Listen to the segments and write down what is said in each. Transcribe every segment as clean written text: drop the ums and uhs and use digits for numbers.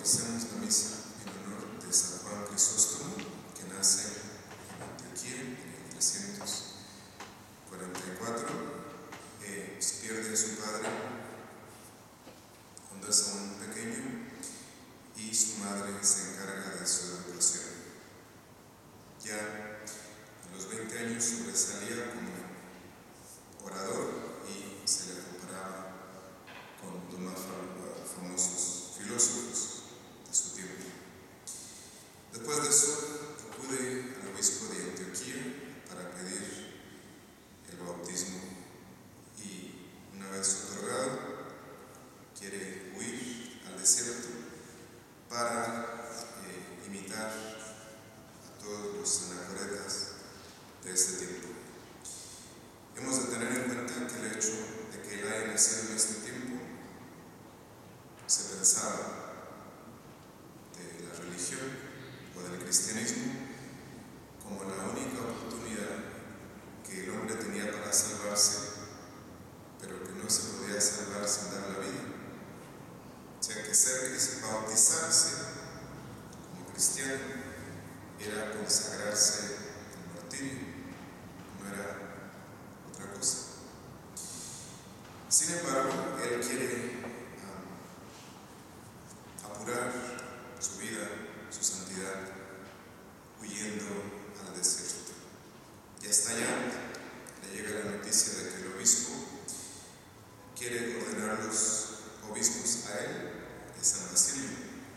ofrecemos la misa en honor de San Juan Crisóstomo, que nace en Antioquía en el 344. Se pierde a su padre cuando es aún pequeño y su madre se encarga de su educación. Ya a los 20 años sobresalía como orador y se le comparaba con los más famosos filósofos de su tiempo. Después de eso, acude al obispo de Antioquía para pedir el bautismo y, una vez otorgado, quiere huir al desierto para imitar a todos los anacoretas de ese tiempo. Hemos de tener en cuenta que el hecho de que él haya nacido en este tiempo se pensaba de la religión o del cristianismo como la única oportunidad que el hombre tenía para salvarse, pero que no se podía salvar sin dar la vida. O sea que bautizarse como cristiano era consagrarse al martirio, no era otra cosa. Sin embargo, él quiere apurar su vida, su santidad, huyendo al desierto. Y hasta allá le llega la noticia de que el obispo quiere ordenar los obispos a él y a San Basilio.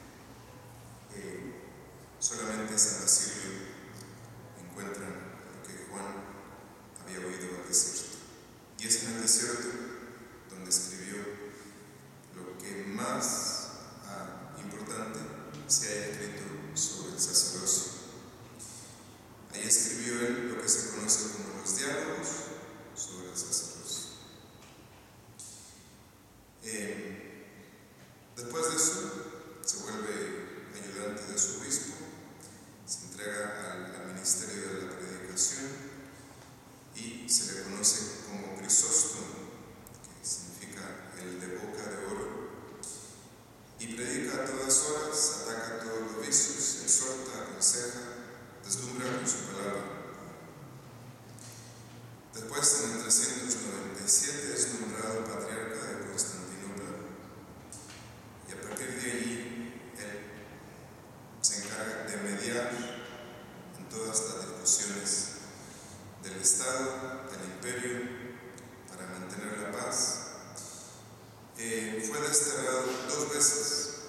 Solamente San Basilio encuentra lo que Juan había oído al desierto. Y es en el desierto donde escribió lo que más importante se haya escrito sobre el sacerdocio. Ahí escribió él lo que se conoce como los diálogos sobre el sacerdocio. Después de eso, se vuelve ayudante de su obispo, se entrega al ministerio de la predicación y se le conoce como Crisóstomo, que significa el de boca de oro, y predica a todas horas, ataca a todos los vicios, exhorta, aconseja, deslumbra con su palabra. Después, en el 397, es nombrado patriarca de Constantinopla, y a partir de allí él se encarga de mediar en todas las discusiones del Estado, del Imperio, para mantener la paz. Fue desterrado 2 veces.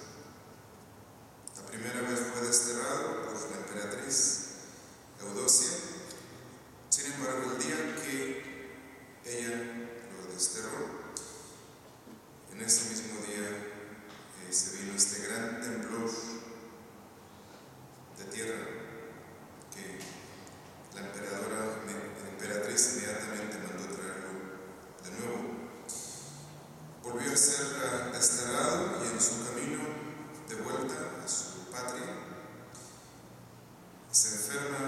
La primera vez fue desterrado por la emperatriz Eudocia. Sin embargo, el día que ella lo desterró, en ese mismo día se vino este gran temblor de tierra que la emperatriz inmediatamente mandó traerlo de nuevo. Volvió a ser desterrado y en su camino de vuelta a su patria se enferma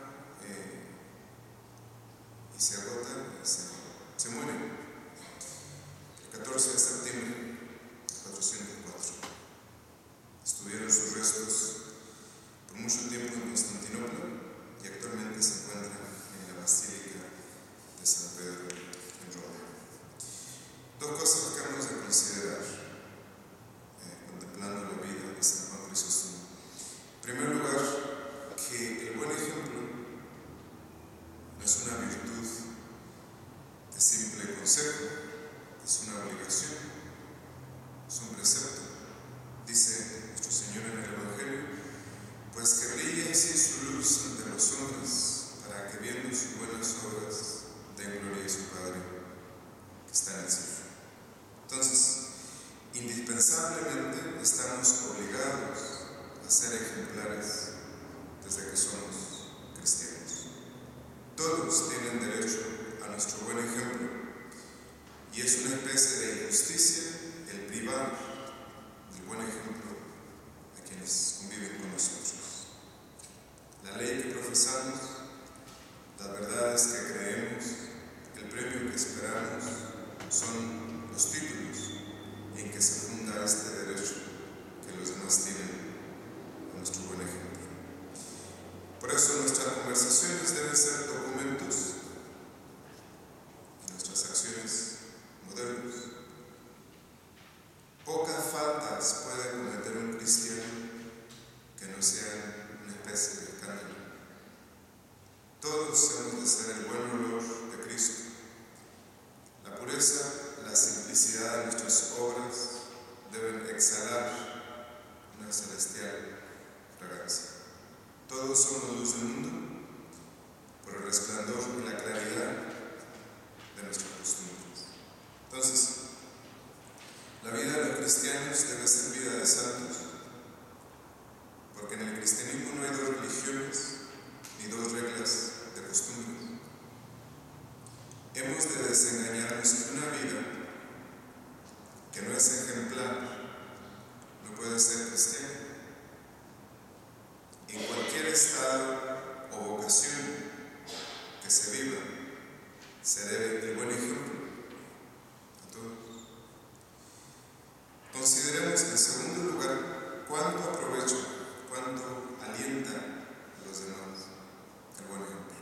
y se agota y se muere. El 14 de septiembre de 404. Estuvieron sus restos por mucho tiempo en Constantinopla y actualmente se encuentran en la Basílica de San Pedro en Roma. 2 cosas que hemos de considerar contemplando la vida de San Juan Crisóstomo. En primer lugar, que el buen ejemplo no es una virtud de simple consejo, es una obligación, es un precepto. Dice nuestro Señor en el Evangelio: pues que brille así su luz ante los hombres, para que viendo sus buenas obras den gloria a su Padre que está en el cielo. Entonces, indispensablemente estamos obligados a ser ejemplares desde que somos cristianos. Todos tienen derecho a nuestro buen ejemplo, y es una especie de injusticia el privar del buen ejemplo a quienes conviven con nosotros. La ley que profesamos, las verdades que creemos, el premio que esperamos son los títulos en que se funda este derecho que los demás tienen a nuestro buen ejemplo. Por eso nuestras conversaciones deben ser documentos y nuestras acciones modelos. Pocas faltas puede cometer un cristiano que no sean una especie de escándalo. Todos hemos de ser el buen olor de Cristo. La pureza, la simplicidad de nuestras obras deben exhalar una celestial fragancia. Todos somos luz del mundo por el resplandor y la claridad de nuestras costumbres. Entonces, la vida de los cristianos debe ser vida de santos, porque en el cristianismo no hay dos religiones ni dos reglas de costumbres. Hemos de desengañarnos que una vida que no es ejemplar no puede ser cristiana. En cualquier estado o vocación que se viva, se debe el buen ejemplo a todos. Consideremos en segundo lugar cuánto aprovecha, cuánto alienta a los demás el buen ejemplo.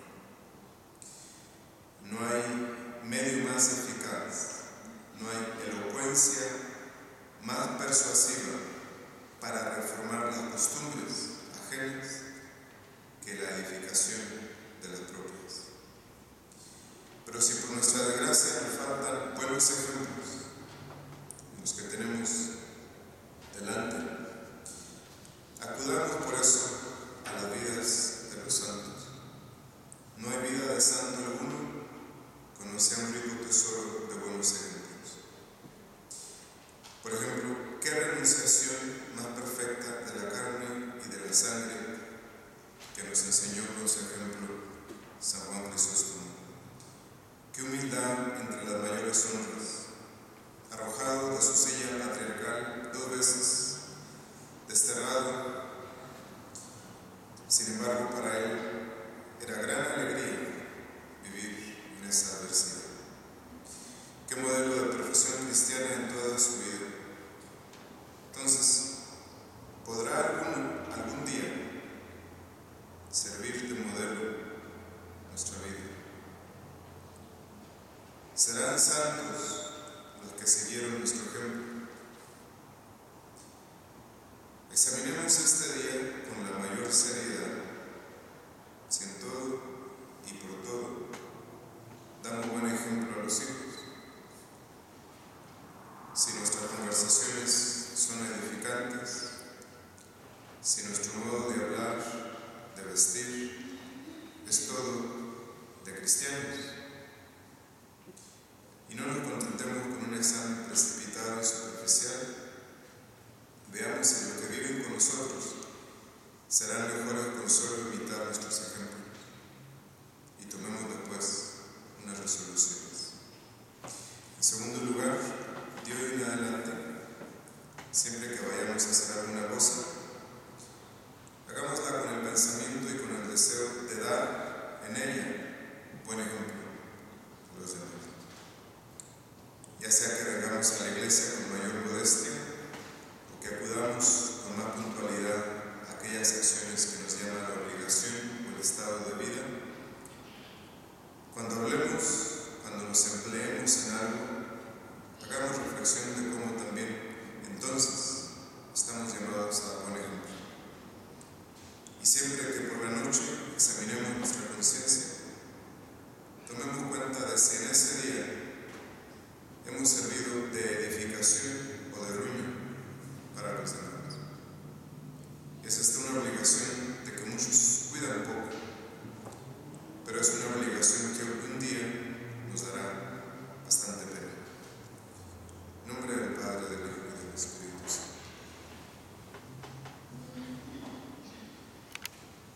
No hay medio más eficaz, no hay elocuencia más persuasiva para reformar las costumbres ajenas que la edificación de las propias. Pero si por nuestra desgracia nos faltan buenos ejemplos, los que tenemos delante, acudamos por eso a las vidas de los santos. No hay vida de santo alguno que no sea un rico tesoro de buenos ejemplos. Por ejemplo, ¿qué renunciación más perfecta de la carne y de la sangre que nos enseñó con su ejemplo San Juan Crisóstomo? ¿Qué humildad entre las mayores honras, arrojado de su silla patriarcal 2 veces, desterrado? Sin embargo, para él era gran alegría vivir en esa adversidad. ¿Qué modelo de profesión cristiana en toda su vida? Entonces, ¿podrá algún día servir de modelo nuestra vida? ¿Serán santos los que siguieron nuestro ejemplo? Examinemos este día con la mayor seriedad, si en todo y por todo damos buen ejemplo a los hijos, si nuestras conversaciones son edificantes, si nuestro modo de hablar, de vestir, es todo de cristianos. Y no nos contentemos con un examen precipitado y superficial. Veamos si los que viven con nosotros serán mejores consuelo imitar nuestros ejemplos. Y tomemos después unas resoluciones. En segundo lugar, de hoy en adelante, siempre que vayamos a hacer alguna cosa, hagámosla con el pensamiento y con el deseo de dar en ella un buen ejemplo a los demás. Ya sea que vengamos a la iglesia con mayor modestia o que acudamos con más puntualidad a aquellas acciones que nos llama la obligación o el estado de vida, cuando hablemos, cuando nos empleemos en algo, hagamos reflexión de cómo también entonces estamos llamados a buen ejemplo. Y siempre que por la noche examinemos nuestra conciencia, tomemos cuenta de si en ese día hemos servido de edificación o de ruina